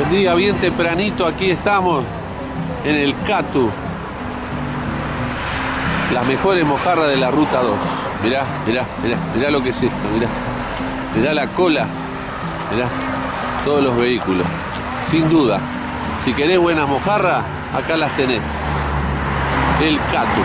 Buen día, bien tempranito, aquí estamos en el Catu. Las mejores mojarras de la ruta 2. Mirá, mirá, mirá, mirá lo que es esto, mirá. Mirá la cola, mirá, todos los vehículos. Sin duda, si querés buenas mojarras, acá las tenés. El Catu.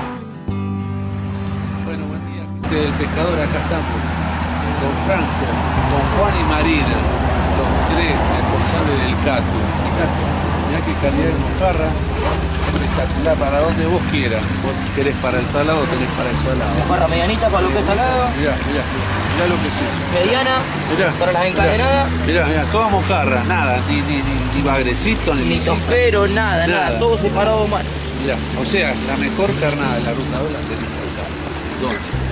Bueno, buen día, gente del pescador, acá estamos. Con Franco, con Juan y Marina, los tres responsables del Catu. Fíjate, mirá qué calidad de mojarra. Espectacular, para donde vos quieras. Vos querés para el salado, tenés para el salado. Mojarra medianita para lo que es salado. Mirá, mirá, mirá lo que es eso. Mediana, mirá, para las encadenadas. Mirá, mirá, todas mojarras, nada, ni bagrecito, ni tostero, nada, todo separado mal. Mirá, o sea, la mejor carnada de la ruta 2 la tenés acá. ¿Dónde?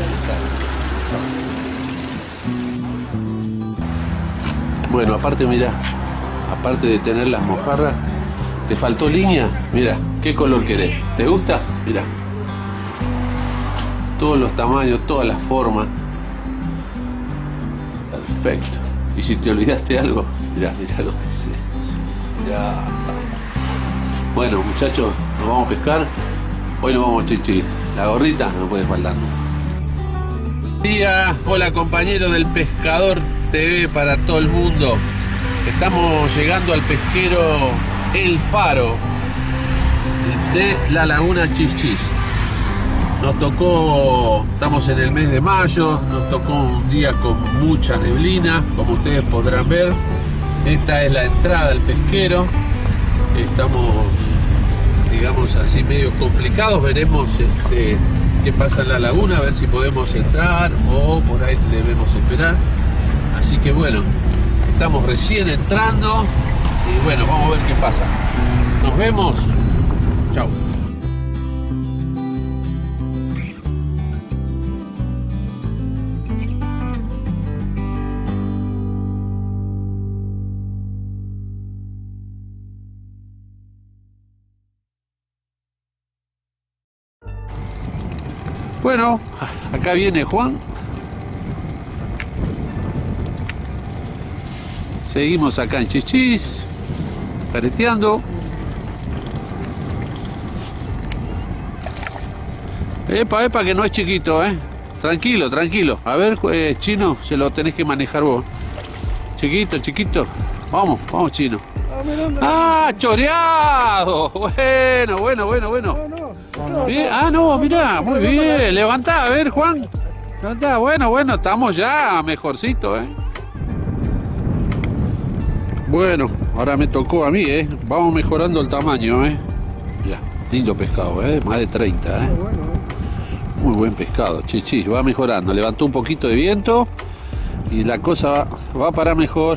Bueno, aparte, mirá, aparte de tener las mojarras, ¿te faltó línea? Mirá, ¿qué color querés? ¿Te gusta? Mirá. Todos los tamaños, todas las formas. Perfecto. Y si te olvidaste algo, mirá, mirá lo que es. Mirá. Bueno, muchachos, nos vamos a pescar. Hoy nos vamos a Chichi. La gorrita no puede faltar. Buen día. Hola, compañero del Pescador TV para todo el mundo. Estamos llegando al pesquero El Faro de la laguna Chichis. Nos tocó, estamos en el mes de mayo, nos tocó un día con mucha neblina, como ustedes podrán ver. Esta es la entrada al pesquero. Estamos, digamos así, medio complicados. Veremos qué pasa en la laguna, a ver si podemos entrar o por ahí debemos esperar. Así que bueno, estamos recién entrando y bueno, vamos a ver qué pasa. Nos vemos. Chao. Bueno, acá viene Juan. Seguimos acá en Chichis, careteando. Epa, epa, que no es chiquito, Tranquilo, tranquilo. A ver, Chino, se lo tenés que manejar vos. Chiquito, chiquito. Vamos, vamos, Chino. ¡Ah, choreado! Bueno. Bien. Ah, no, mirá, muy bien. Levantá, a ver, Juan. Levantá, bueno, estamos ya mejorcito, Bueno, ahora me tocó a mí, Vamos mejorando el tamaño, Mirá, lindo pescado, Más de 30, Muy buen pescado, Chichis, va mejorando. Levantó un poquito de viento y la cosa va para mejor.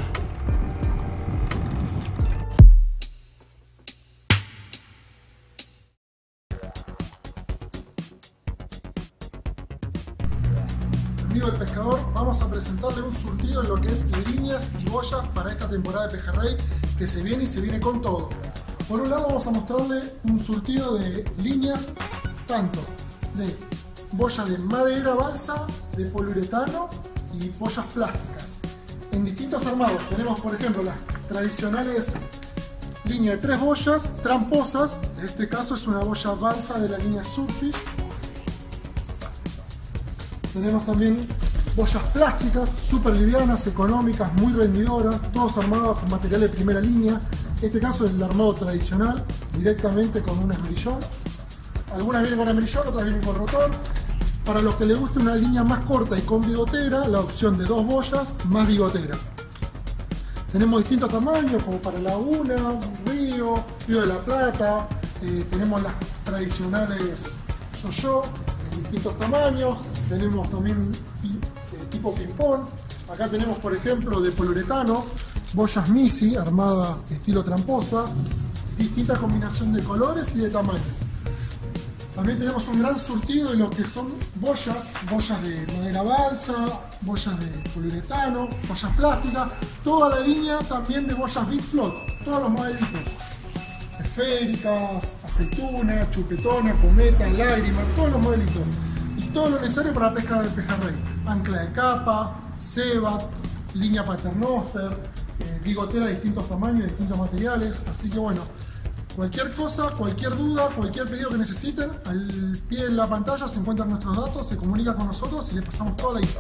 Amigo del pescador, vamos a presentarle un surtido en lo que es líneas y boyas para esta temporada de pejerrey que se viene y se viene con todo. Por un lado vamos a mostrarle un surtido de líneas tanto de boyas de madera balsa, de poliuretano y boyas plásticas. En distintos armados tenemos, por ejemplo, las tradicionales líneas de 3 boyas tramposas. En este caso es una boya balsa de la línea Surfish. Tenemos también boyas plásticas, súper livianas, económicas, muy rendidoras, todos armados con material de primera línea. En este caso es el armado tradicional, directamente con un esmerillón. Algunas vienen con esmerillón, otras vienen con rotor. Para los que les guste una línea más corta y con bigotera, la opción de 2 boyas más bigotera. Tenemos distintos tamaños, como para laguna, río de la Plata. Tenemos las tradicionales yo-yo, en distintos tamaños. Tenemos también tipo ping-pong. Acá tenemos, por ejemplo, de poliuretano, boyas Misi, armada estilo tramposa, distintas combinaciones de colores y de tamaños. También tenemos un gran surtido de lo que son boyas de madera balsa, boyas de poliuretano, boyas plásticas, toda la línea también de boyas Big Float, todos los modelitos. Esféricas, aceituna, chupetona, cometa, lágrima, todos los modelitos. Y todo lo necesario para la pesca del pejerrey. Ancla de capa, cebat, línea paternoster, bigotera de distintos tamaños, de distintos materiales. Así que bueno, cualquier cosa, cualquier duda, cualquier pedido que necesiten, al pie de la pantalla se encuentran nuestros datos, se comunica con nosotros y les pasamos toda la info.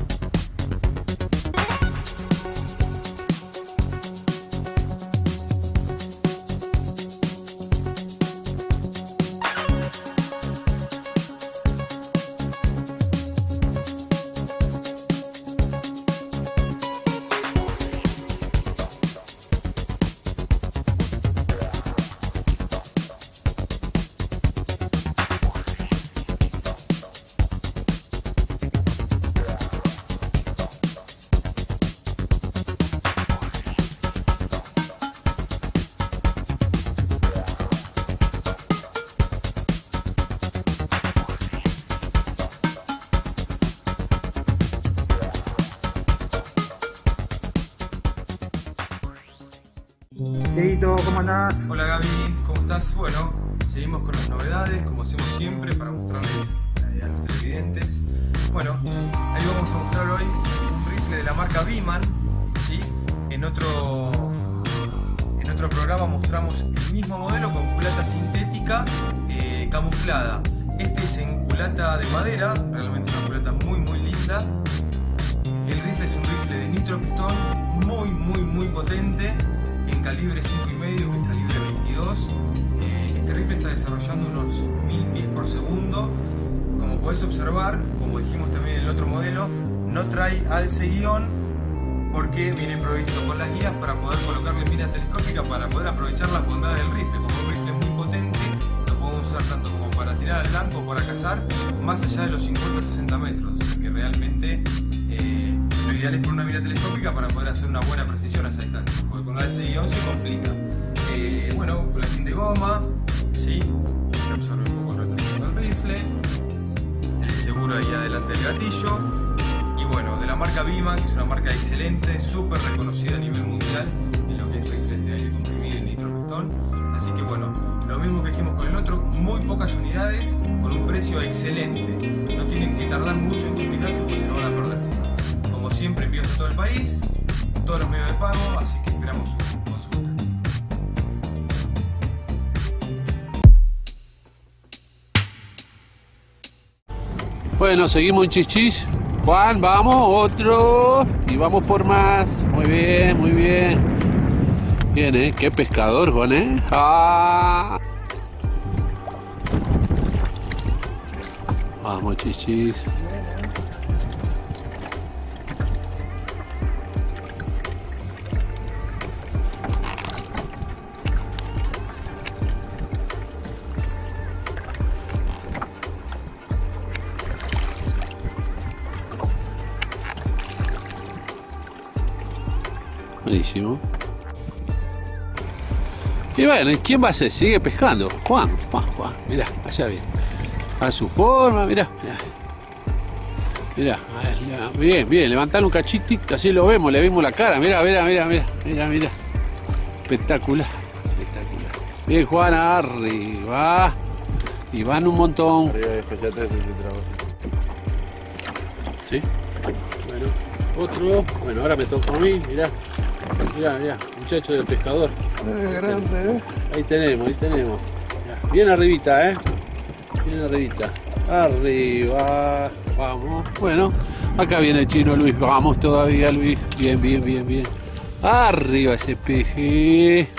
Dieguito, ¿cómo andás? Hola Gaby, ¿cómo estás? Bueno, seguimos con las novedades, como hacemos siempre, para mostrarles a los televidentes. Bueno, ahí vamos a mostrar hoy un rifle de la marca Beeman, ¿sí? En otro programa mostramos el mismo modelo con culata sintética camuflada. Este es en culata de madera, realmente una culata muy linda. El rifle es un rifle de nitropistón muy potente, en calibre 5,5, que es calibre 22. Este rifle está desarrollando unos 1000 pies por segundo. Como podés observar, como dijimos también en el otro modelo, no trae alce guión porque viene provisto con las guías para poder colocarle mira telescópica, para poder aprovechar las bondades del rifle. Como un rifle muy potente, lo podemos usar tanto como para tirar al blanco o para cazar, más allá de los 50-60 metros. O sea que realmente lo ideal es con una mira telescópica para poder hacer una buena precisión a esa distancia, porque con la alce-guión se complica. Bueno, platín de goma, ¿sí? Que absorbe un poco el retroceso del rifle, el seguro ahí adelante del gatillo, y bueno, de la marca Beeman, que es una marca excelente, súper reconocida a nivel mundial en lo que es rifles de aire comprimido y nitropistón. Así que bueno, lo mismo que dijimos con el otro, muy pocas unidades con un precio excelente. No tienen que tardar mucho en comunicarse porque se lo van a perder. Como siempre, envíos a todo el país, todos los medios de pago, así que esperamos su consulta. Bueno, seguimos en Chichis. Juan, vamos, otro. Y vamos por más. Muy bien, muy bien. Bien, qué pescador, Juan, ¡Ah! Vamos, Chichis. Buenísimo. Y bueno, ¿quién va a ser? Sigue pescando. Juan, mirá, allá viene. A su forma, mirá. Mirá, bien, levantalo un cachitito, así lo vemos, le vimos la cara. Mirá. Espectacular. Bien, Juan, arriba. Y van un montón. Arriba de especial ese trabajo. ¿Sí? Bueno, otro. Bueno, ahora me toca a mí, mirá, muchacho del pescador. Grande, Ahí tenemos. Mirá, bien arribita, bien arribita. Arriba, vamos. Bueno, acá viene el chino Luis, vamos todavía, Luis. Bien. Arriba ese peje.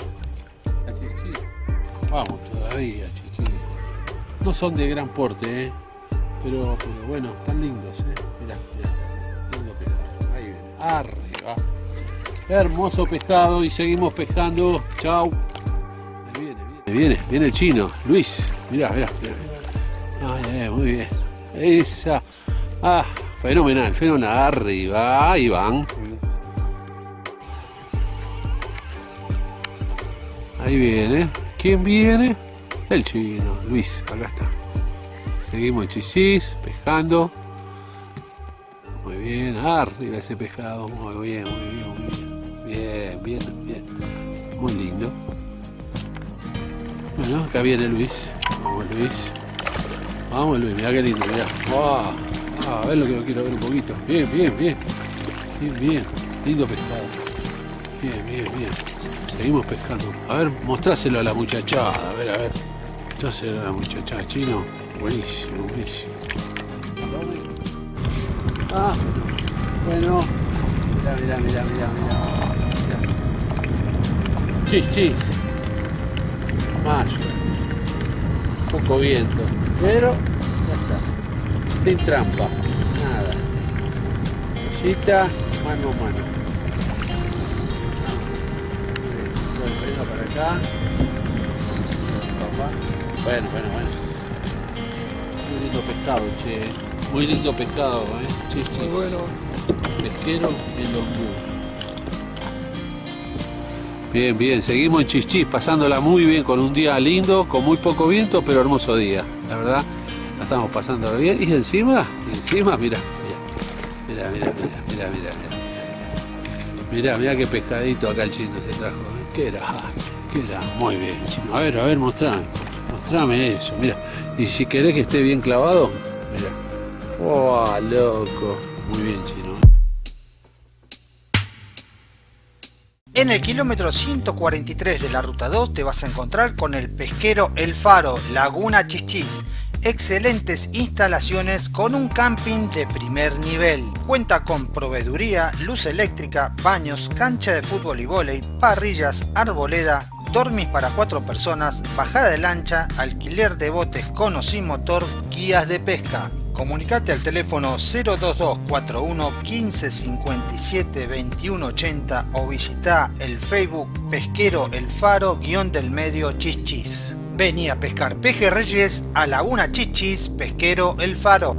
Vamos todavía, chiquillos. No son de gran porte, pero bueno, están lindos, Mirá. Lindo pescado. Ahí viene. Arriba. Hermoso pescado y seguimos pescando. Chau. Viene el chino. Luis, mirá. Ay, muy bien. Esa. Fenomenal. Arriba. Ahí van. Ahí viene. ¿Quién viene? El chino. Luis, acá está. Seguimos en Chichis, pescando. Muy bien, arriba ese pescado. Muy bien. Bien. Muy lindo. Bueno, acá viene Luis. Vamos Luis, mirá qué lindo, mirá. A ver lo que lo quiero ver un poquito. Bien. Lindo pescado. Bien, bien, bien. Seguimos pescando. A ver, mostráselo a la muchachada. A ver. Mostráselo a la muchachada. Chino. Buenísimo, buenísimo. Ah, bueno. Mirá. Chis. Mayo. Poco viento. Pero ya está. Sin trampa. Nada. Cosita, mano a mano. Venga para acá. Bueno. Muy lindo pescado, che. Muy lindo pescado, Chis. Muy bueno. Pesquero en los muros. Bien, seguimos en Chis, pasándola muy bien con un día lindo, con muy poco viento, pero hermoso día. La verdad, la estamos pasando bien. Y encima, mirá qué pescadito acá el chino se trajo. ¿Qué era? Muy bien, chino. A ver, mostrame eso, mira. Y si querés que esté bien clavado, mira. ¡Oh, loco! Muy bien, chino. En el kilómetro 143 de la ruta 2 te vas a encontrar con el pesquero El Faro, Laguna Chis. Excelentes instalaciones con un camping de primer nivel. Cuenta con proveeduría, luz eléctrica, baños, cancha de fútbol y vóley, parrillas, arboleda, dormis para 4 personas, bajada de lancha, alquiler de botes con o sin motor, guías de pesca. Comunicate al teléfono 022 41 15 57 21 80 o visita el Facebook Pesquero El Faro _ medio Chis. Vení a pescar pejerreyes a Laguna Chis, Pesquero El Faro.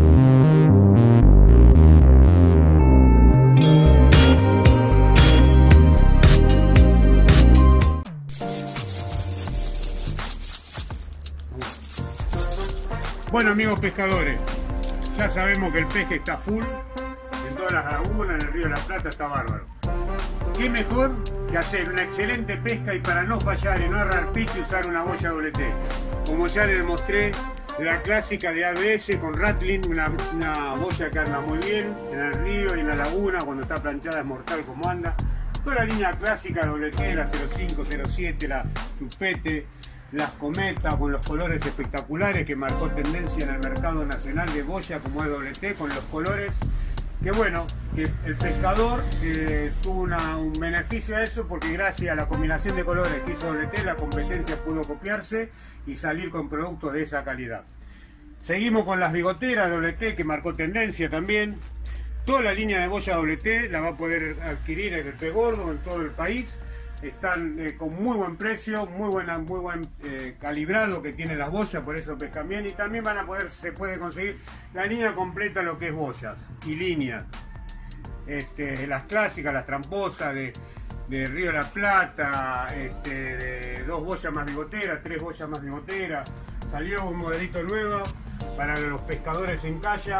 Bueno, amigos pescadores, ya sabemos que el peje está full en todas las lagunas, en el río de la Plata está bárbaro. ¿Qué mejor que hacer una excelente pesca y para no fallar y no errar pique usar una boya WT? Como ya les mostré, la clásica de ABS con Rattling, una boya que anda muy bien en el río y en la laguna, cuando está planchada es mortal como anda. Toda la línea clásica WT, la 05, 07, la Chupete, las Cometa con los colores espectaculares que marcó tendencia en el mercado nacional de boya como es WT, con los colores que bueno, que el pescador tuvo un beneficio a eso porque gracias a la combinación de colores que hizo WT la competencia pudo copiarse y salir con productos de esa calidad. Seguimos con las bigoteras WT que marcó tendencia también. Toda la línea de boya WT la va a poder adquirir en el Pez Gordo en todo el país. Están con muy buen precio, muy buen calibrado que tienen las boyas, por eso pescan bien. Y también se puede conseguir la línea completa, lo que es boyas y líneas. Las clásicas, las tramposas de Río de la Plata, de 2 boyas más bigoteras, 3 boyas más bigoteras. Salió un modelito nuevo para los pescadores en calla.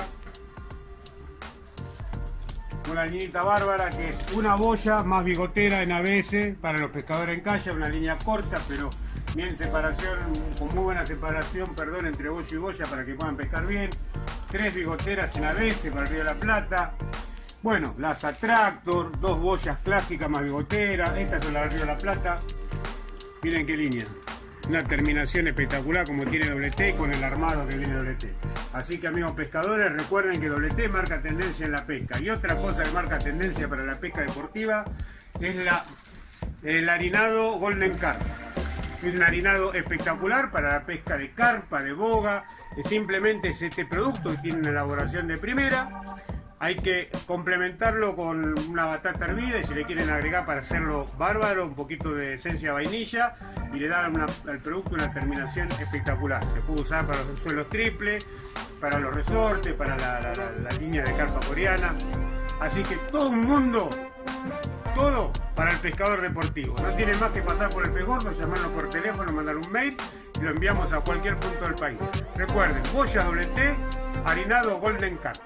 Una liñita bárbara que es una boya más bigotera en ABS para los pescadores en calle, una línea corta pero bien separación, con muy buena separación, entre boya y boya para que puedan pescar bien. 3 bigoteras en ABS para el Río de la Plata. Bueno, las Attractor, 2 boyas clásicas más bigoteras, estas son las del Río de la Plata. Miren qué línea. Una terminación espectacular como tiene WT con el armado que viene WT. Así que amigos pescadores, recuerden que WT marca tendencia en la pesca. Y otra cosa que marca tendencia para la pesca deportiva es el harinado Golden Carp. Es un harinado espectacular para la pesca de carpa, de boga. Simplemente es este producto que tiene una elaboración de primera. Hay que complementarlo con una batata hervida y si le quieren agregar para hacerlo bárbaro un poquito de esencia de vainilla y le dan al producto una terminación espectacular. Se puede usar para los suelos triples, para los resortes, para la línea de carpa coreana. Así que todo un mundo, todo para el pescador deportivo. No tiene más que pasar por el Pez Gordo, llamarnos por teléfono, mandar un mail y lo enviamos a cualquier punto del país. Recuerden, boya WT, harinado Golden Carp.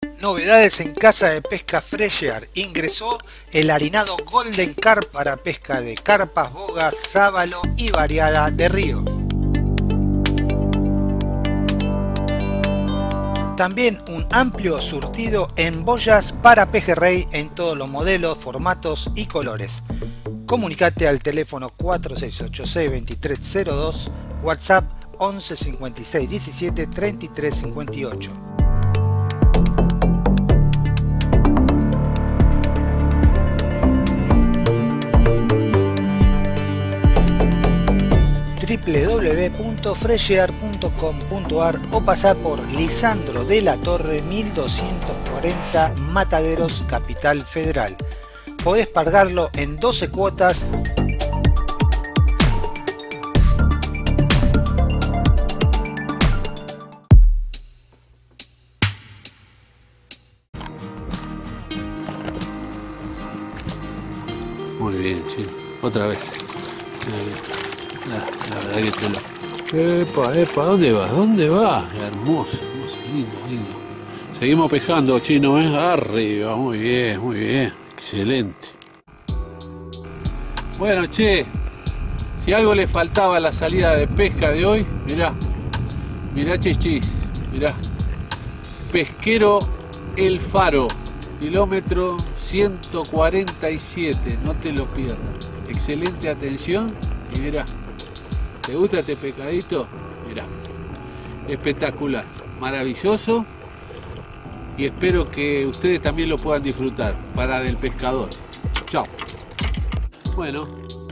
Novedades en Casa de Pesca Fresher. Ingresó el harinado Golden Carp para pesca de carpas, bogas, sábalo y variada de río. También un amplio surtido en boyas para pejerrey en todos los modelos, formatos y colores. Comunicate al teléfono 4686-2302, WhatsApp 11 56 17 33 58. www.fresher.com.ar o pasá por Lisandro de la Torre 1240 Mataderos, Capital Federal. Podés pagarlo en 12 cuotas. Muy bien, Chino. Otra vez. La verdad que te lo... Epa, ¿dónde vas? ¿Dónde vas? Hermoso, hermoso, lindo, lindo. Seguimos pescando, Chino, ¿eh? Arriba, muy bien. Excelente. Bueno, che, si algo le faltaba a la salida de pesca de hoy, mirá, chichis, mirá. Pesquero El Faro, kilómetro 147, no te lo pierdas. Excelente atención y mirá. ¿Te gusta este pescadito? Mirá, espectacular, maravilloso, y espero que ustedes también lo puedan disfrutar. Para del pescador. Chao. Bueno.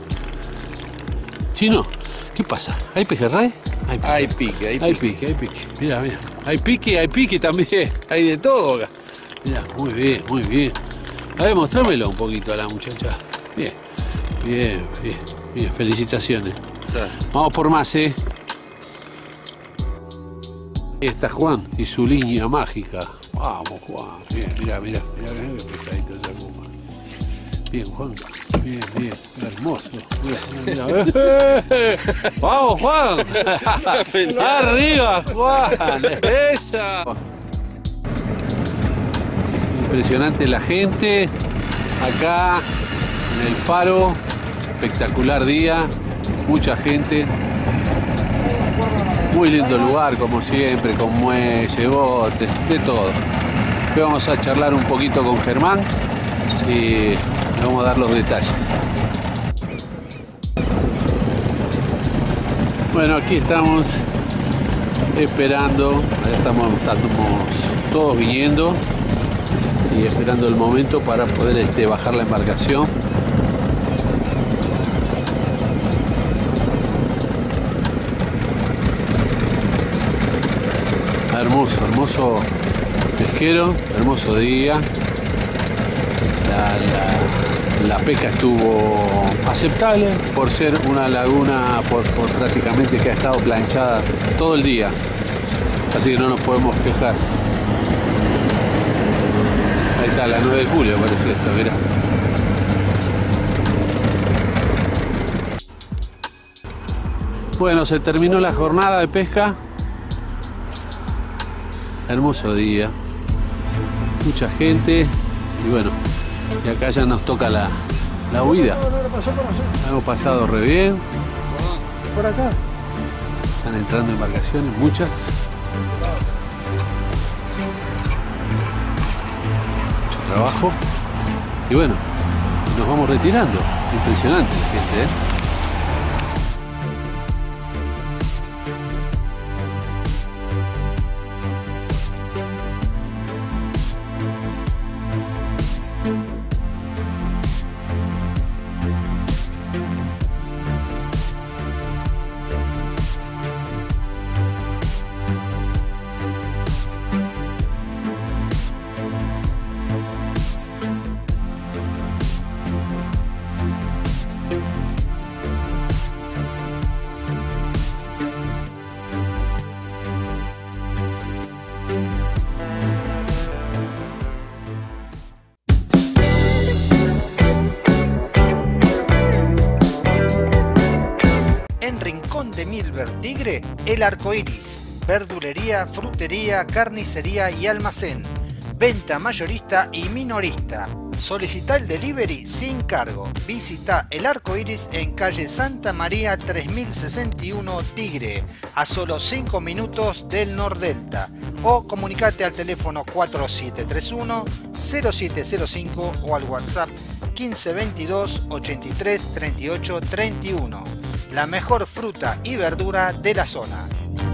Chino, ¿qué pasa? ¿Hay pejerrey? Hay pique. Mirá. Hay pique también. Hay de todo acá. Mirá, muy bien. A ver, mostrámelo un poquito a la muchacha. Bien. Felicitaciones. Vamos por más, ¿eh? Ahí está Juan y su línea mágica. Vamos, Juan. Bien, mirá qué pescadito se ocupa. Bien, Juan. Bien. Hermoso. Mirá. Vamos, Juan. Arriba, Juan. Esa. Impresionante la gente. Acá en el Faro. Espectacular día. Mucha gente, muy lindo lugar como siempre, con muelle, botes, de todo. Hoy vamos a charlar un poquito con Germán y le vamos a dar los detalles. Bueno, aquí estamos esperando, estamos todos viniendo y esperando el momento para poder bajar la embarcación. Hermoso pesquero, hermoso día. La pesca estuvo aceptable por ser una laguna por prácticamente que ha estado planchada todo el día, así que no nos podemos quejar. Ahí está, la 9 de julio parece esto, mirá. Bueno, se terminó la jornada de pesca. Hermoso día, mucha gente y bueno, y acá ya nos toca la huida. Hemos pasado re bien. Por acá. Están entrando embarcaciones, muchas. Mucho trabajo. Y bueno, nos vamos retirando. Impresionante la gente, ¿eh? El Arco Iris, verdulería, frutería, carnicería y almacén. venta mayorista y minorista. Solicita el delivery sin cargo. Visita el Arco Iris en calle Santa María 3061 Tigre, a solo 5 minutos del Nordelta. O comunicate al teléfono 4731-0705 o al WhatsApp 1522 83 38 31. La mejor fruta y verdura de la zona.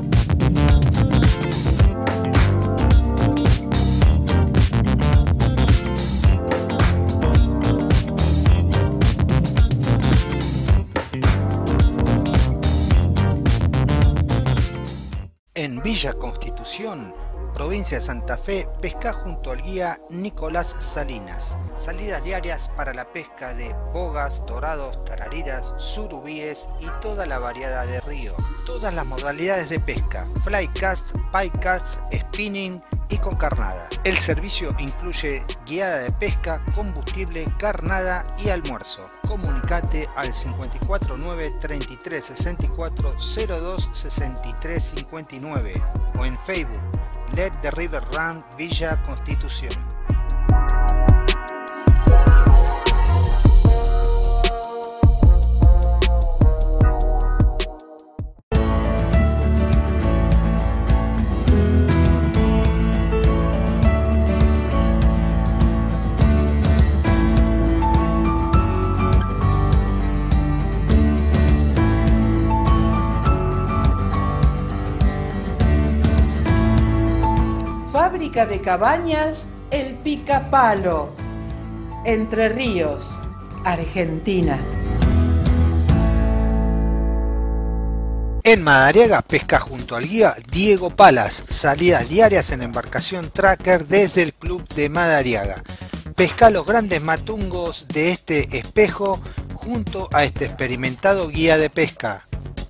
En Villa Constitución, provincia de Santa Fe, pesca junto al guía Nicolás Salinas. Salidas diarias para la pesca de bogas, dorados, tarariras, surubíes y toda la variedad de río. Todas las modalidades de pesca, fly cast, pike cast, spinning y con carnada. El servicio incluye guiada de pesca, combustible, carnada y almuerzo. Comunicate al 549 33 64 02 63 59 o en Facebook Let the River Run Villa Constitución. Fábrica de cabañas El Picapalo, Entre Ríos, Argentina. En Madariaga pesca junto al guía Diego Palas, salidas diarias en embarcación tracker desde el club de Madariaga. Pesca los grandes matungos de este espejo junto a este experimentado guía de pesca.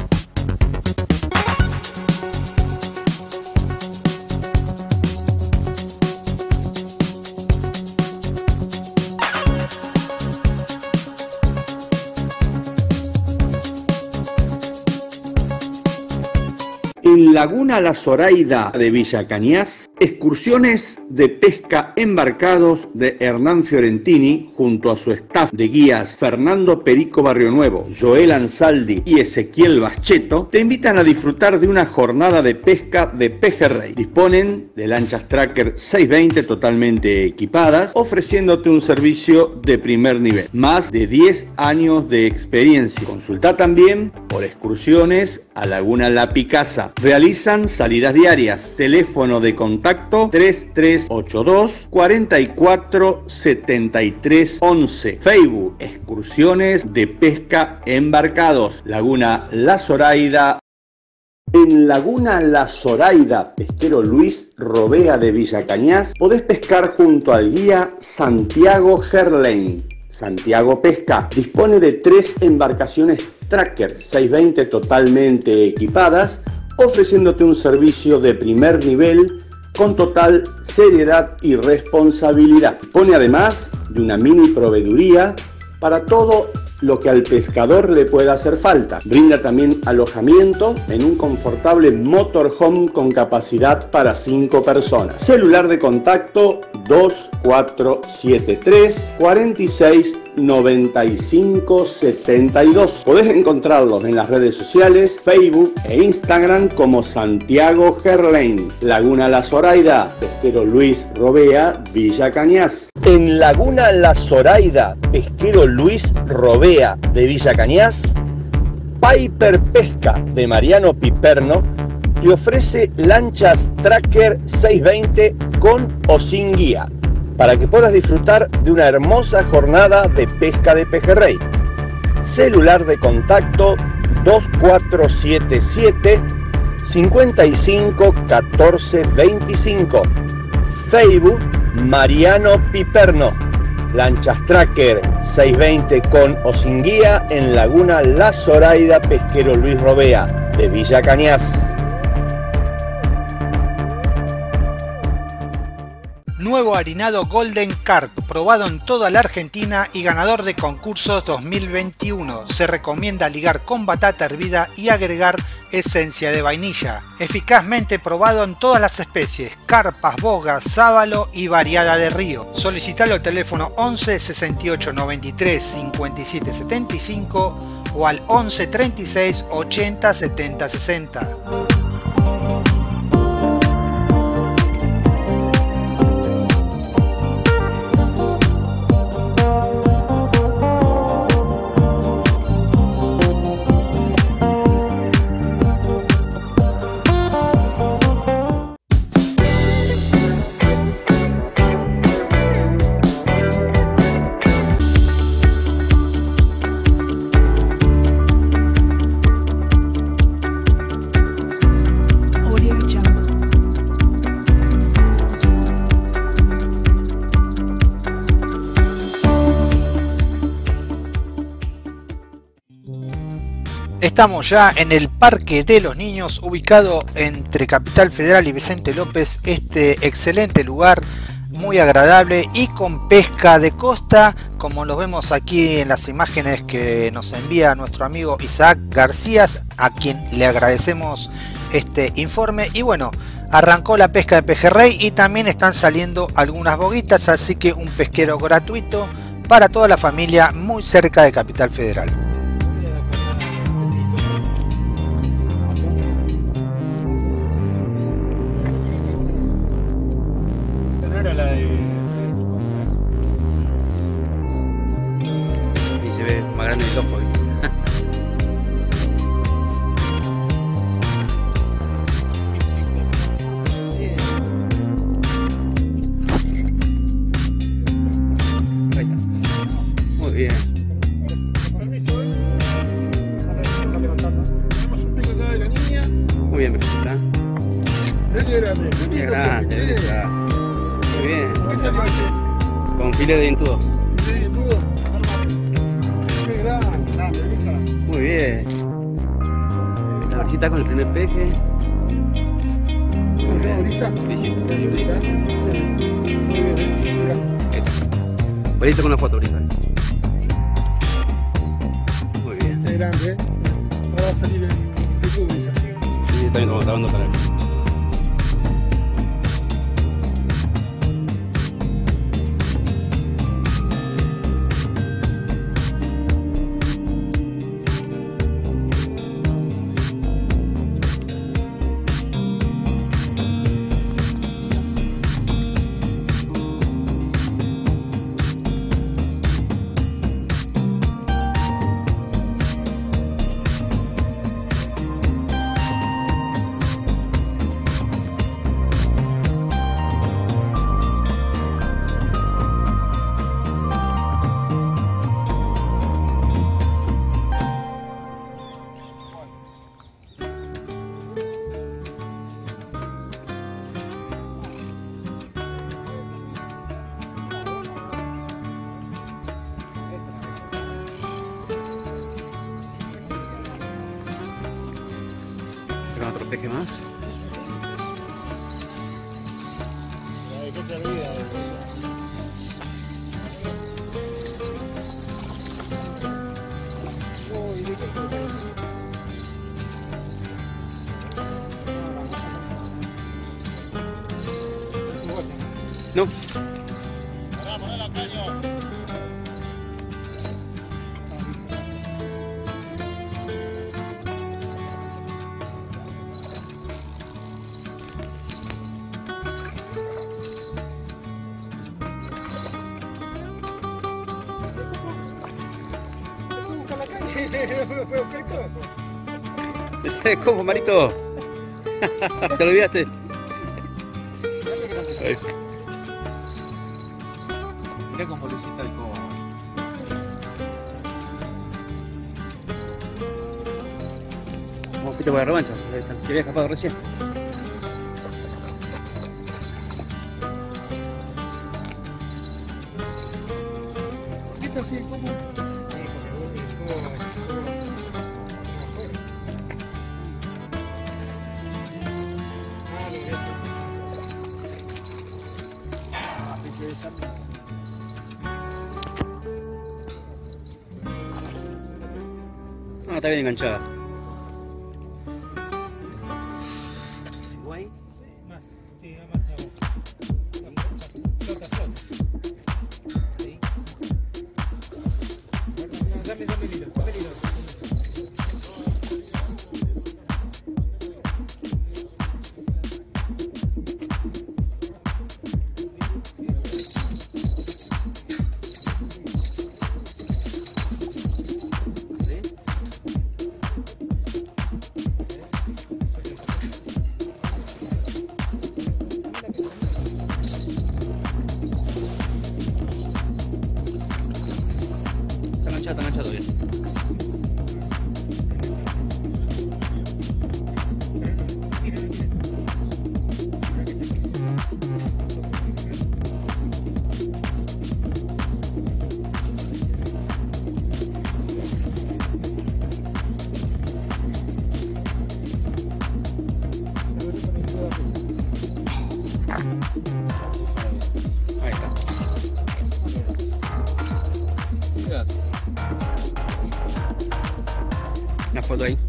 En Laguna La Zoraida de Villa Cañas, excursiones de pesca embarcados de Hernán Fiorentini junto a su staff de guías Fernando Perico Barrionuevo, Joel Ansaldi y Ezequiel Bascheto te invitan a disfrutar de una jornada de pesca de pejerrey. Disponen de lanchas tracker 620 totalmente equipadas, ofreciéndote un servicio de primer nivel. Más de 10 años de experiencia. Consulta también por excursiones a Laguna La Picasa. Realizan salidas diarias. Teléfono de contacto 3382 44 73 11. Facebook Excursiones de Pesca Embarcados. Laguna La Zoraida. En Laguna La Zoraida, pesquero Luis Robea de Villa Cañas, podés pescar junto al guía Santiago Gerlain. Santiago Pesca dispone de 3 embarcaciones tracker 620 totalmente equipadas, ofreciéndote un servicio de primer nivel con total seriedad y responsabilidad. Dispone además de una mini proveeduría para todo lo que al pescador le pueda hacer falta. Brinda también alojamiento en un confortable motorhome con capacidad para 5 personas. Celular de contacto 2473 46 95 72. Podés encontrarlos en las redes sociales, Facebook e Instagram como Santiago Gerlain. Laguna La Zoraida, pesquero Luis Robea, Villa Cañas. En Laguna La Zoraida, pesquero Luis Robea de Villa Cañas, Piper Pesca de Mariano Piperno te ofrece lanchas tracker 620 con o sin guía, para que puedas disfrutar de una hermosa jornada de pesca de pejerrey. Celular de contacto 2477 55 14 25. Facebook Mariano Piperno. Lanchas tracker 620 con o sin guía en Laguna La Zoraida, pesquero Luis Robea de Villa Cañas. Nuevo harinado Golden Carp, probado en toda la Argentina y ganador de concursos 2021. Se recomienda ligar con batata hervida y agregar Esencia de vainilla, eficazmente probado en todas las especies, carpas, bogas, sábalo y variada de río. Solicitalo al teléfono 11 68 93 57 75 o al 11 36 80 70 60. Estamos ya en el Parque de los Niños, ubicado entre Capital Federal y Vicente López. Este excelente lugar, muy agradable y con pesca de costa, como lo vemos aquí en las imágenes que nos envía nuestro amigo Isaac García, a quien le agradecemos este informe. Y bueno, arrancó la pesca de pejerrey y también están saliendo algunas boguitas, así que un pesquero gratuito para toda la familia, muy cerca de Capital Federal. Y se ve más grande el ojo. Muy bien. Muy bien, perfecta. Muy grande. Muy bien. Con file de dientudo. Muy bien. La barquita con el primer peje. Brisa con la foto, Brisa. Muy bien. Es grande, ¿eh? Ahora va a salir en YouTube, Brisa. Sí, también estamos grabando para él. Sacan otro peje más. No. ¿Cómo, Marito? ¿Te olvidaste? Mirá cómo Lucita el cobo. ¿Cómo fuiste por la revancha? Se había escapado recién. ¿Qué está así? ¿Cómo? No, está bien enganchada. Está enganchado bien. Ahí está. Una foto ahí.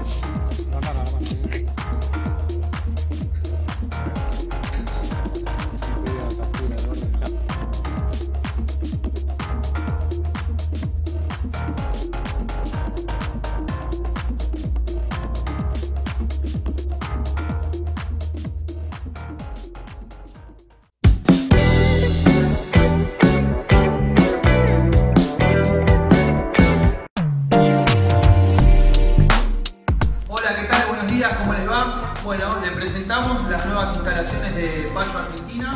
¿Cómo les va? Bueno, les presentamos las nuevas instalaciones de Payo Argentina.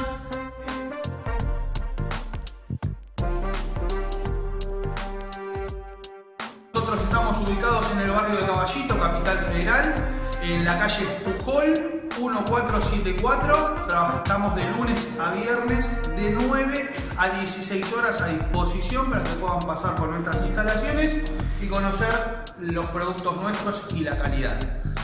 Nosotros estamos ubicados en el barrio de Caballito, Capital Federal, en la calle Pujol 1474. Trabajamos de lunes a viernes de 9 a 16 horas a disposición para que puedan pasar por nuestras instalaciones y conocer los productos nuestros y la calidad.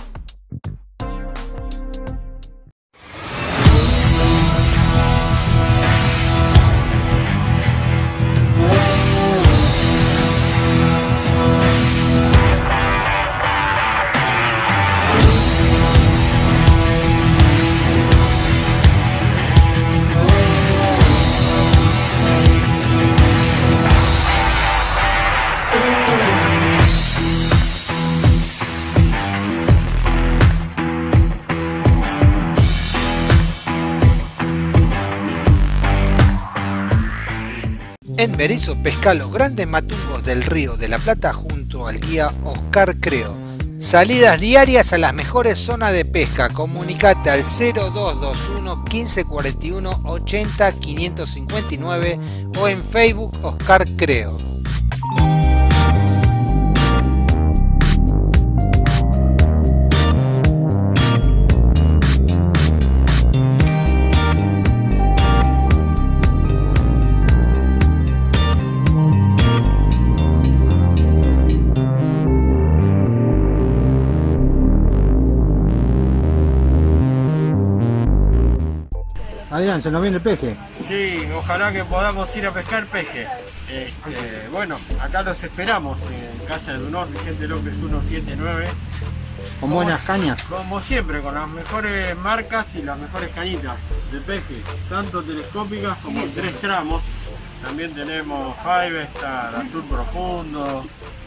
En Berisso pesca los grandes matungos del Río de la Plata junto al guía Oscar Creo. Salidas diarias a las mejores zonas de pesca. Comunicate al 0221 1541 80 559 o en Facebook Oscar Creo. Adrián, ¿se nos viene el peje? Sí, ojalá que podamos ir a pescar peje. Bueno, acá los esperamos en Casa de Dunor, Vicente López 179. ¿Con buenas cañas? Como siempre, con las mejores marcas y las mejores cañitas de pejes, tanto telescópicas como en 3 tramos. También tenemos Five-Star, Azul Profundo,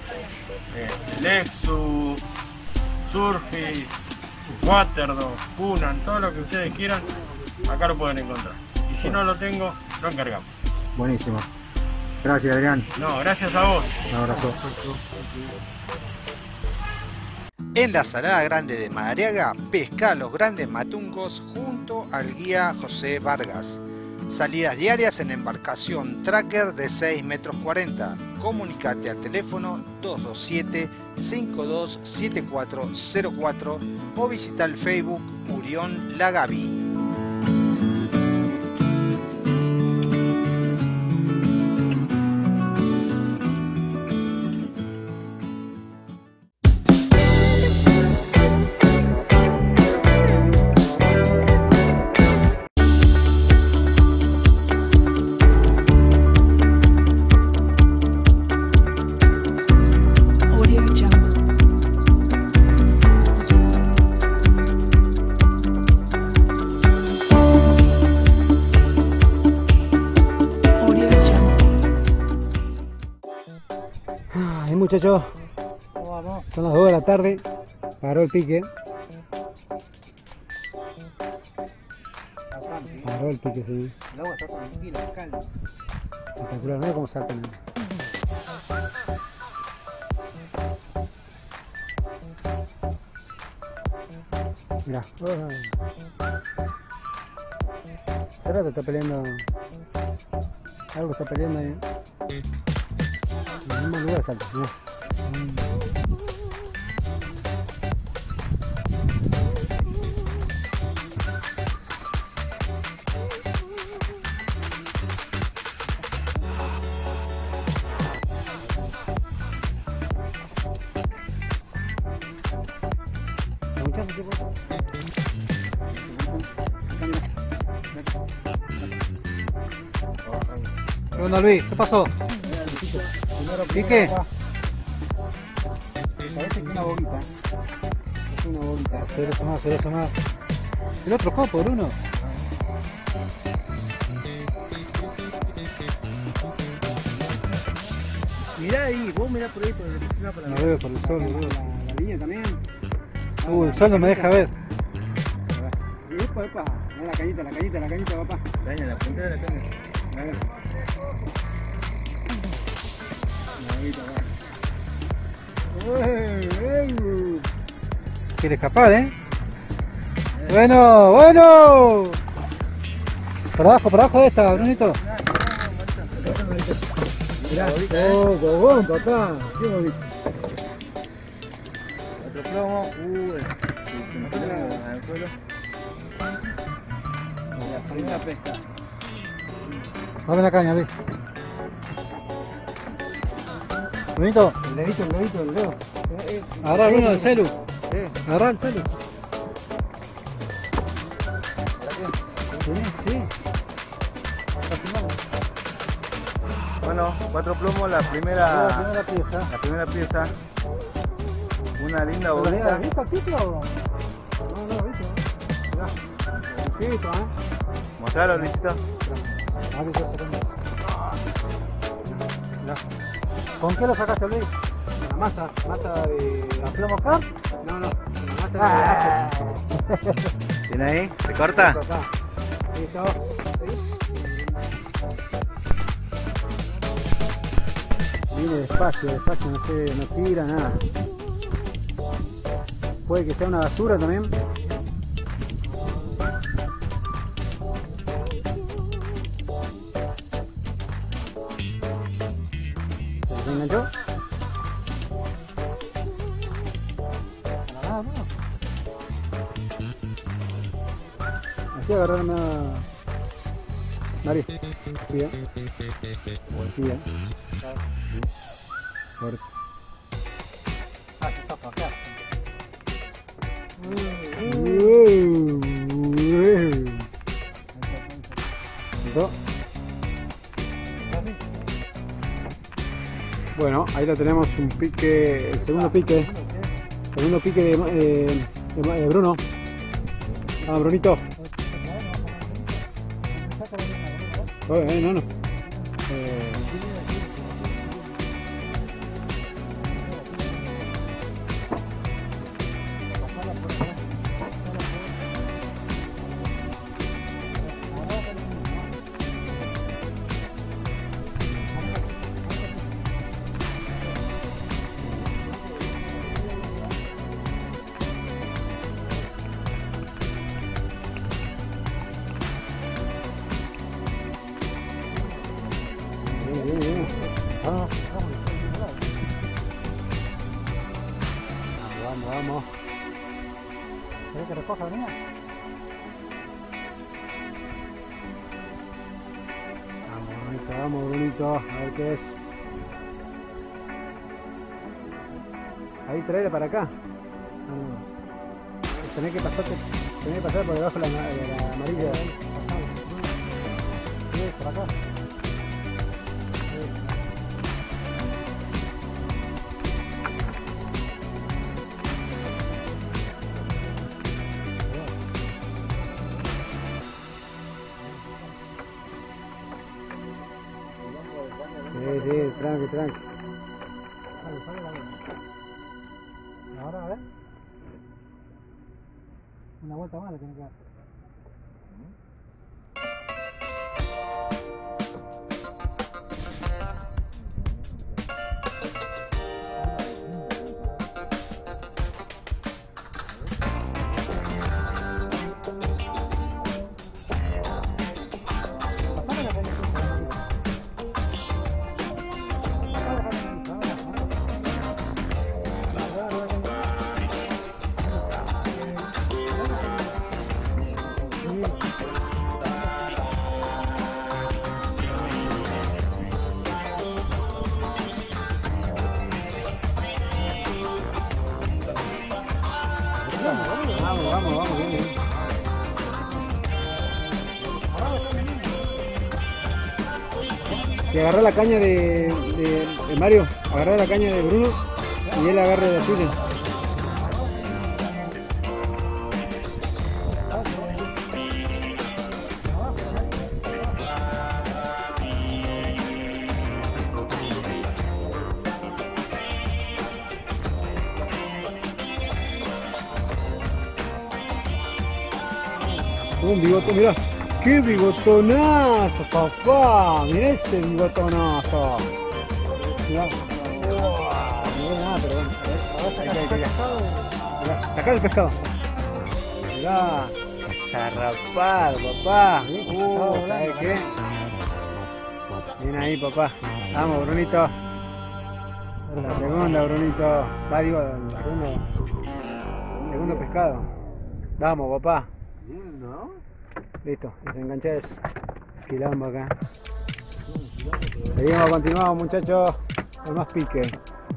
Lexus, Surface, Waterdog, Funan, todo lo que ustedes quieran. Acá lo pueden encontrar. Y si no lo tengo, lo encargamos. Buenísimo. Gracias, Adrián. No, gracias a vos. Un abrazo. En la Salada Grande de Madariaga, pesca los grandes matungos junto al guía José Vargas. Salidas diarias en embarcación tracker de 6,40 metros. Comunicate al teléfono 227-527404 o visita el Facebook Murión La Gaby. muchachos. Vamos. Son las 2 de la tarde. Paró el pique. Paró el pique, sí. El agua está tranquila, calma. Espectacular, mira cómo saltan. Mirá. Hace rato está peleando. Algo está peleando ahí. En el mismo lugar salta, mirá. ¿Qué onda, Luis? ¿Qué pasó? ¿Pique? Parece que una boquita. Es una boquita. Se lo más. El otro copo, Bruno. Mirá ahí, vos mirá por ahí por el para No veo por el sol, la línea también. el sol no me deja ver. Epa, epa. Mirá la cañita, papá. Caña, la puntera de la caña. Mirá. Quiere escapar, ¿eh? Bueno, bueno. Por abajo de esta, Brunito. Mirá, cogón, papá. Qué bonito. Otro plomo. Se me fue al suelo. La segunda pesca. Dame la caña, Luis. Brunito. El dedo. Agarrá, Bruno, el celu. Agarrá el celu. Sí. Bueno, 4 plomos, la primera pieza. Una linda bolita. ¿Viste el pico? No, ¿viste? Mirá. Luisito, Mostralo, Luisito. ¿Con qué lo sacaste, Luis? Con la masa de la plomo acá. No, con la masa de ¿Tiene ahí? ¿Se corta? Listo. Viene despacio, no tira nada. Puede que sea una basura también. ¿Se enganchó? No. Así agarrar una... Mari. Sí, Fuerte. Se está por acá. Bueno, ahí lo tenemos, un pique, el segundo pique de Bruno. Brunito. No. Vamos. ¿Querés que recoja la mía? Vamos, Brunito, a ver qué es. Ahí, traerla para acá. Tenés que pasar por debajo de la amarilla. Por acá. Sí, tranqui. Ahora, a ver. Una vuelta más le tiene que dar. Vamos, bien. Si agarrá la caña de Mario, agarrá la caña de Bruno y él agarre la suya. Un bigotón, mirá, qué bigotonazo, papá, mirá ese bigotonazo. Mirá, mirá nada, pero bueno, mirá, sacá el pescado. Mirá, zarrapado, papá. ¿Sabes qué? Bien ahí, papá. Vamos, Brunito. La segunda, Brunito. Va, digo, el segundo pescado. Vamos, papá. Listo, desenganché eso. Quilombo acá. Seguimos, continuamos, muchachos. Hay más pique.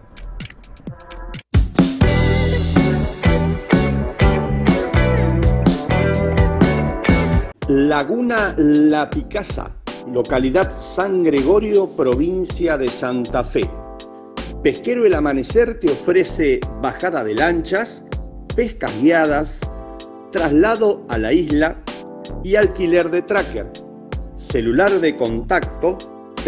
Laguna La Picasa, localidad San Gregorio, provincia de Santa Fe. Pesquero El Amanecer te ofrece bajada de lanchas, pescas guiadas, traslado a la isla y alquiler de tracker. Celular de contacto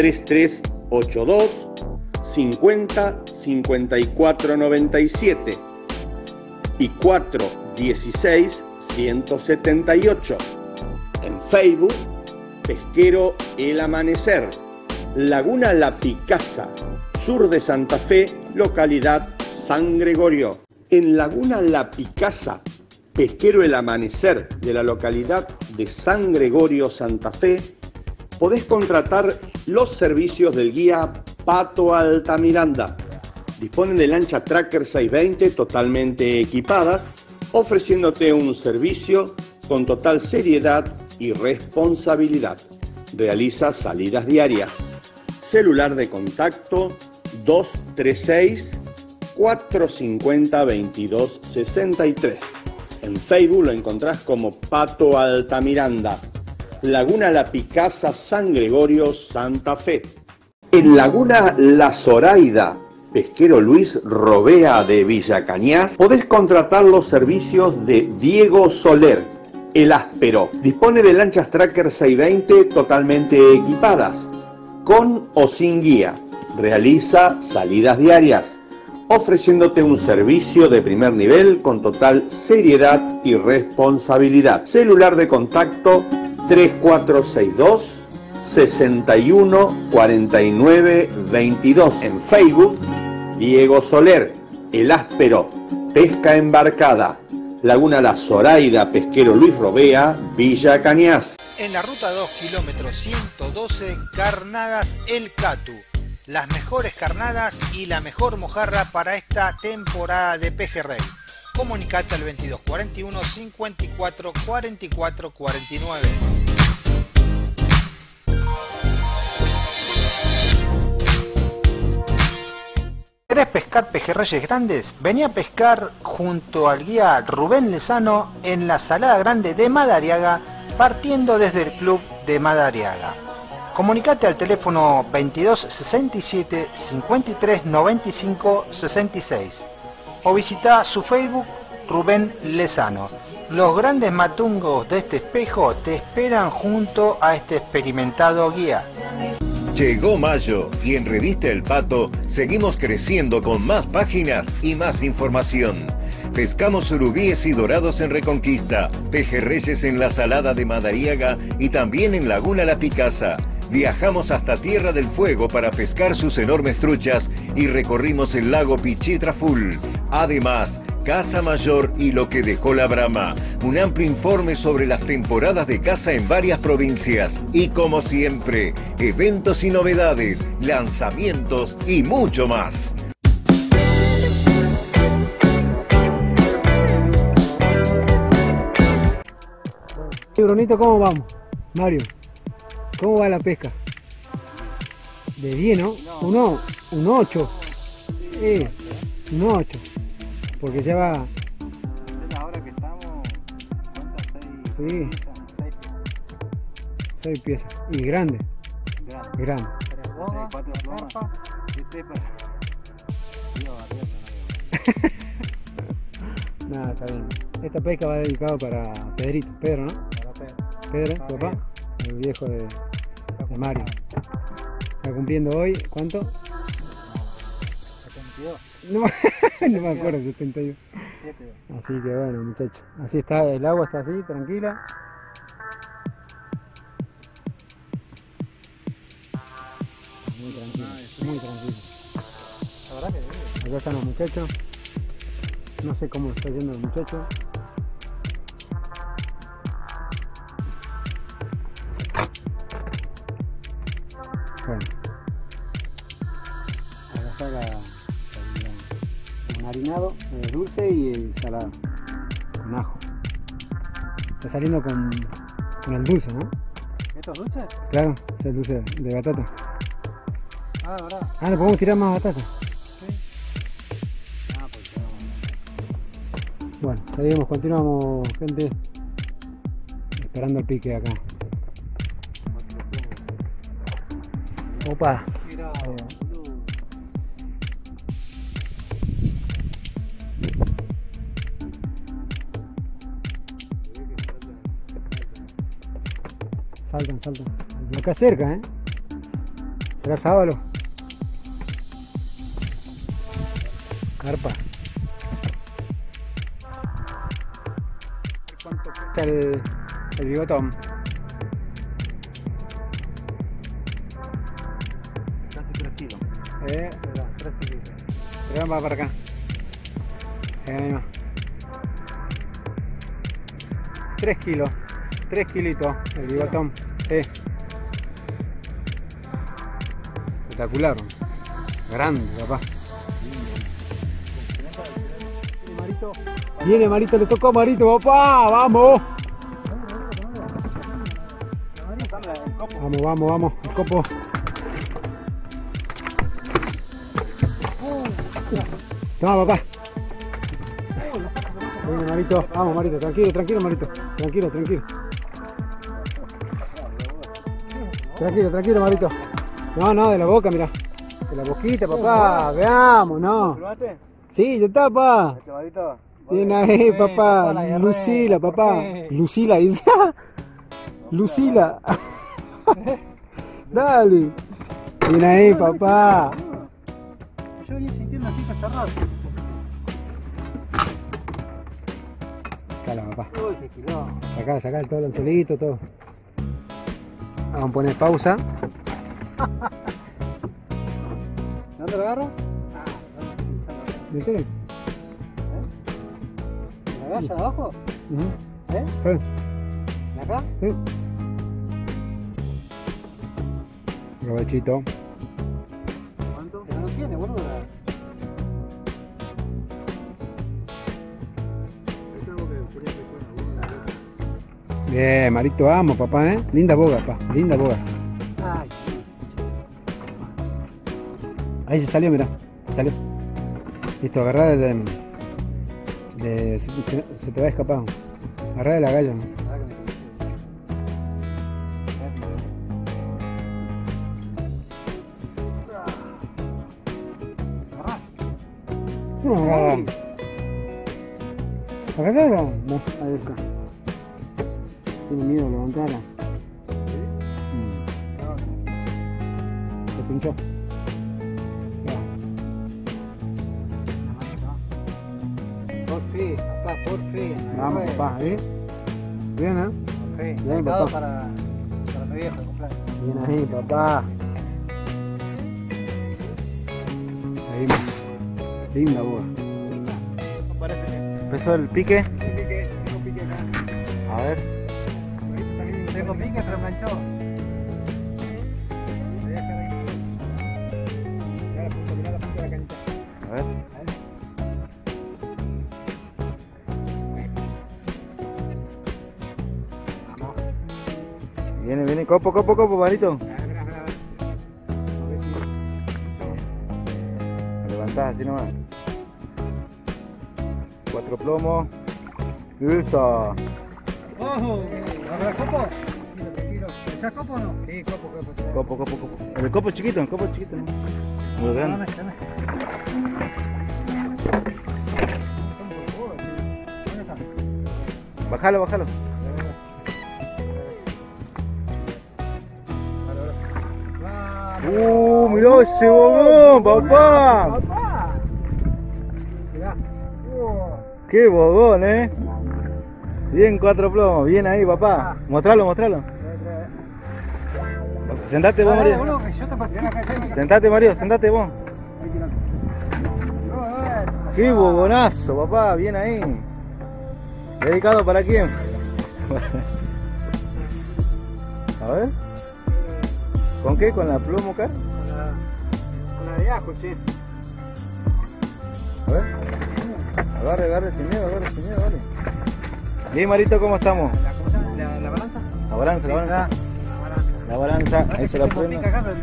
3382 50 54 97 y 416 178. En Facebook, Pesquero El Amanecer, Laguna La Picasa, sur de Santa Fe, localidad San Gregorio. En Laguna La Picasa, Pesquero El Amanecer de la localidad de San Gregorio, Santa Fe, podés contratar los servicios del guía Pato Altamiranda. Disponen de lancha Tracker 620 totalmente equipadas, ofreciéndote un servicio con total seriedad y responsabilidad. Realiza salidas diarias. Celular de contacto 236 450 2263. En Facebook lo encontrás como Pato Altamiranda. Laguna La Picasa, San Gregorio, Santa Fe. En Laguna La Zoraida, Pesquero Luis Robea de Villa Cañas, podés contratar los servicios de Diego Soler, el áspero. Dispone de lanchas Tracker 620 totalmente equipadas, con o sin guía. Realiza salidas diarias, ofreciéndote un servicio de primer nivel con total seriedad y responsabilidad. Celular de contacto 3462 61 49 22. En Facebook, Diego Soler, el áspero, pesca embarcada. Laguna La Zoraida, Pesquero Luis Robea, Villa Cañas. En la ruta 2, kilómetro 112, Carnadas El Catu. Las mejores carnadas y la mejor mojarra para esta temporada de pejerrey. Comunicate al 2241 54 44 49. ¿Querés pescar pejerreyes grandes? Vení a pescar junto al guía Rubén Lezano en la Salada Grande de Madariaga, partiendo desde el club de Madariaga. Comunicate al teléfono 22 67 53 95 66 o visita su Facebook Rubén Lezano. Los grandes matungos de este espejo te esperan junto a este experimentado guía. Llegó mayo y en Revista El Pato seguimos creciendo con más páginas y más información. Pescamos surubíes y dorados en Reconquista, pejerreyes en la Salada de Madariaga y también en Laguna La Picasa. Viajamos hasta Tierra del Fuego para pescar sus enormes truchas y recorrimos el lago Pichitraful. Además, Caza Mayor y lo que dejó la brama. Un amplio informe sobre las temporadas de caza en varias provincias. Y como siempre, eventos y novedades, lanzamientos y mucho más. Brunito, ¿cómo vamos? Mario, ¿cómo va la pesca? De 10, ¿no? Un 8. Un 8. Porque ya va. Ahora que estamos, ¿cuántas? 6 Sí. piezas? 6 piezas. Y grande. Grande. 4 plomas. 7 para. Nada, está bien. Esta pesca va dedicada para Pedrito. Pedro, ¿no? Pedro, papá. El viejo de Mario. Está cumpliendo hoy, ¿cuánto? 72. No me acuerdo, 72. Así que bueno, muchachos. Así está, el agua está así, tranquila. Muy tranquilo, muy tranquilo. La verdad que sí. Acá están los muchachos. No sé cómo está yendo los muchachos. Bueno. Acá está el marinado, el dulce y el salado. Con ajo. Está saliendo con el dulce, ¿no? ¿Esto es dulce? Claro, es el dulce de batata. Ah, ¿verdad? Ah, le podemos tirar más batata. Bueno, seguimos, continuamos, gente. Esperando el pique acá. Opa. Saltan. De acá cerca, ¿eh? ¿Será sábalo? Carpa. ¿Cuánto cuesta el bigotón? Casi 3 kilos. 3 kilos. Pero va para acá. Ahí va. 3 kilos. 3 kilitos el bigotón. Sí. Espectacular. Grande, papá. Viene Marito, le tocó a Marito, papá. ¡Vamos! Vamos. El copo. Toma, papá. Viene Marito. Vamos, Marito. Tranquilo, Marito. Tranquilo. Tranquilo, Marito. No, de la boca, mira. De la boquita, papá. Veamos, no. ¿Probaste? Sí, ya está, papá. ¿Este Marito? Bien ahí, papá. Lucila, papá. Lucila, dice. Lucila. Dale. Bien ahí, papá. Yo venía sintiendo así que cerrado. Sacala, papá. Uy, qué quilombo. Sacá todo el anzuelito, todo. Vamos a poner pausa. ¿Dónde lo agarro? ¿De qué? ¿La galla de abajo? ¿Eh? Sí. ¿De acá? Sí. Provechito. ¿Cuánto? Pero no tiene, boludo. Bien, Marito, vamos, papá, ¿eh? Linda boga, papá. Linda boga. Ay. Ahí se salió, mirá. Se salió. Listo, agarrá se te va a escapar. Agarrá de la galla, ¿no? No, agarra. ¿Acá? No, ahí está. Tiene miedo de levantarla. pinchó. Por fin, papá, por fin. Vamos, papá, ¿eh? Bien, ¿eh? Por fin. Bien, Mercado papá. para mi viejo, cumpleaños. Bien ahí, papá. Ahí, linda boga. ¿Empezó el pique? Tengo pique acá. A ver. Tengo pique, pero manchó. A ver. Viene, viene, copo, manito. Lo levantás así nomás. 4 plomos. Eso. ¡Ojo! ¿Habrá copo? ¿Echás copo o no? Sí, copo. Copo. El copo chiquito, ¿no? Muy grande. Bájalo. Mirá ese bogón, papá. Mirá. Qué bogón, Bien 4 plomos, bien ahí, papá. Mostralo. Sentate vos, Mario. Sentate, Mario, sentate vos. Qué bogonazo, papá, bien ahí. ¿Dedicado para quién? A ver. ¿Con qué? ¿Con la plomo acá? Con la de ajo, che. A ver. Agarre sin miedo, vale. Bien, Marito, ¿cómo estamos? ¿La balanza? La balanza. La balanza, ahí se la prendo.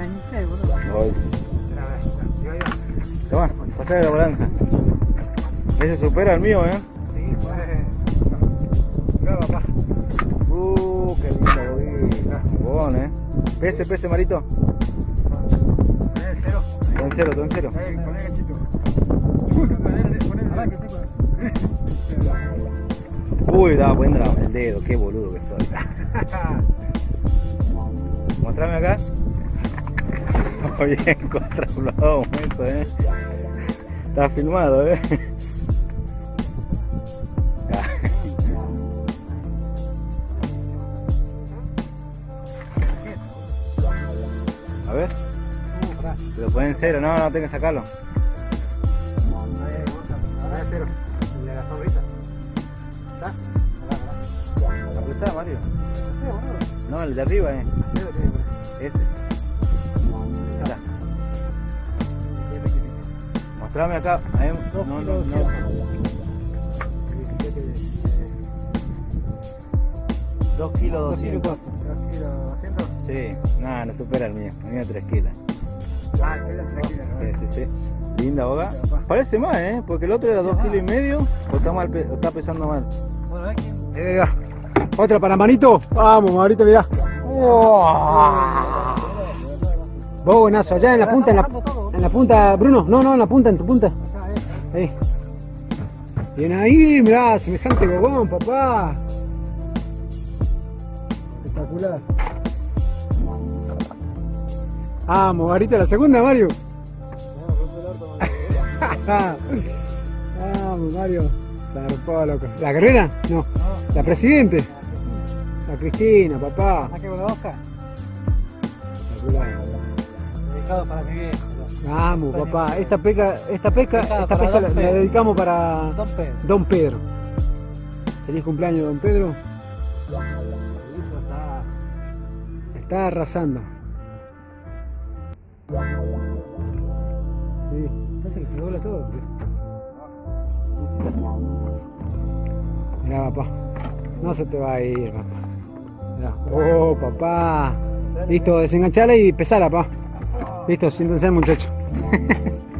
Toma, pasá la balanza. Ese supera el mío, Sí, pues. Mira, papá. Qué lindo, bogón, Pese, Marito. Está en cero. Poné ganchito. Uy, daba cuenta el dedo, qué boludo que soy. Mostrame acá. Bien, 4 plomos, eso, Está filmado, A ver. Se lo ponen en cero, no, tengo que sacarlo. Ahora es cero. El de la sonrisa. ¿Está? Apretá, Mario. No, el de arriba, Ese. Está. Mostrame acá. No. 2 kilos 200. 2 kilos 200. Sí, nada, no supera el mío. El mío 3 kilos. Ah, el 3 kilos. Sí. Linda boga. Parece más, porque el otro era 2 kilos y medio. O está pesando mal. Bueno, Otra para Manito. Vamos, Marito, mirá. Bogonazo, allá en la punta, en la punta, Bruno. No, en la punta, en tu punta. Ahí. Bien ahí, mirá, semejante bogón, papá. Espectacular. Vamos, Marito, la segunda, Mario. Vamos, Mario. Zarpó, loco. ¿La carrera? No. ¿La presidente? La Cristina, papá. ¿Saqué con la hoja? Espectacular. Dedicado para mi viejo. Vamos, papá. Esta pesca la dedicamos para Don Pedro. Feliz cumpleaños, Don Pedro. Está arrasando. Sí, parece que se dobla todo. Mirá, papá. No se te va a ir, papá. Mirá. Oh, papá. Listo, desenganchala y pesala, papá. Listo, siéntense, muchachos.